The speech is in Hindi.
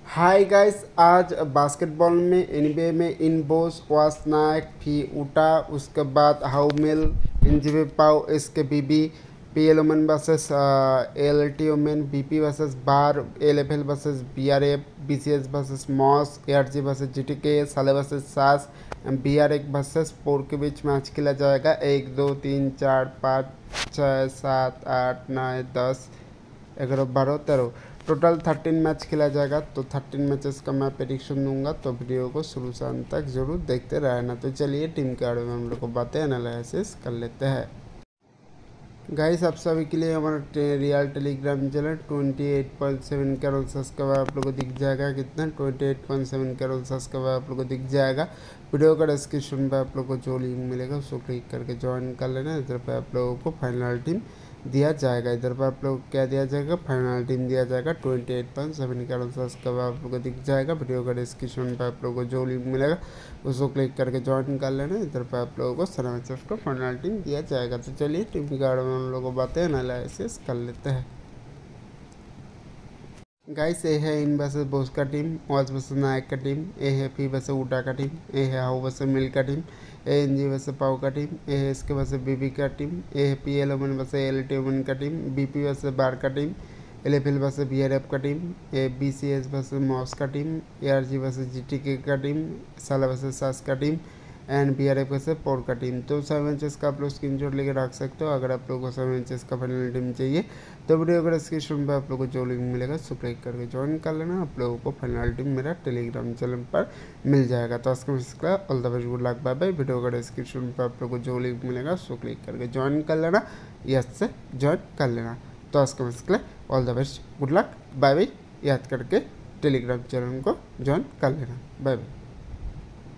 हाय गाइस, आज बास्केटबॉल में एनबीए में इनबोस वासनाक फी उटा, उसके बाद हाउमिल इंजबे पाओ इसके BB PL Omen versus LT Omen BP versus बार LFL versus BRF BCS versus मॉस एआरजी वर्सेस जीटीके साले वर्सेस सास बीआरएफ वर्सेस पोर के बीच मैच खेला जाएगा। 1 2 3 4 5 6 7 8 9 10 11 12 13 टोटल 13 मैच खेला जाएगा। तो 13 मैचेस का मैं प्रेडिक्शन दूंगा, तो वीडियो को शुरू से अंत तक जरूर देखते रहना। तो चलिए टीम के बारे में हम लोग को बातें एनालिसिस कर लेते हैं। गाइस, आप सभी के लिए हमारा real Telegram channel 28.7 crore subscriber आप लोग को दिख जाएगा। कितना 28.7 करोड़ सब्सक्राइबर आप लोग को दिख जाएगा। वीडियो का डिस्क्रिप्शन पे आप लोग को जो लिंक मिलेगा उसको क्लिक करके ज्वाइन कर लेना। इधर पे आप लोगों को फाइनल टीम दिया जाएगा। इधर पर आप लोग क्या दिया जाएगा, फाइनल टीम दिया जाएगा। 28.7 करोड़ सब्सक्राइबर आप लोग को दिख जाएगा। वीडियो का डिस्क्रिप्शन पे आप लोग को जो लिंक मिलेगा उसको क्लिक करके ज्वाइन कर लेना। इधर पर आप लोगों को सारे मैचेस को फाइनल टीम दिया जाएगा। तो चलिए टीम के बारे में हम लोग को बातें एनालिसिस कर लेते हैं। गाइस, ये है इन वर्सेस बोस का टीम, ऑज वर्सेस नायक का टीम, ए है फी वर्सेस उटा का टीम, ए है हाउ वर्सेस मिल का team, A N G versus पाओ का टीम, ए है इसके वर्सेस बीबी का टीम, ए है P L Omen versus L T Omen का टीम, बीपी वर्सेस बार का team, L F L versus B R F का team, A B C S versus मॉस का team, A R G versus G T K का टीम, साला वर्सेस सास का team and B R F से पोर का टीम। तो 7 मैचेस का आप लोग स्क्रीनशॉट लेके रख सकते हो। अगर आप लोगों को 7 मैचेस का फाइनल टीम चाहिए तो वीडियो का डिस्क्रिप्शन पे आप लोगों को जो लिंक मिलेगा उसको क्लिक करके ज्वाइन कर लेना। आप लोगों को फाइनल टीम मेरा टेलीग्राम चैनल पर मिल जाएगा। तो आज का all the best, good luck, bye bye. Video का डिस्क्रिप्शन पर आप लोगों को जो लिंक मिलेगा उसको क्लिक करके ज्वाइन कर लेना, यस से ज्वाइन कर लेना। तो आज का all the best, good luck, bye bye. याद करके टेलीग्राम चैनल को ज्वाइन कर लेना। Bye bye.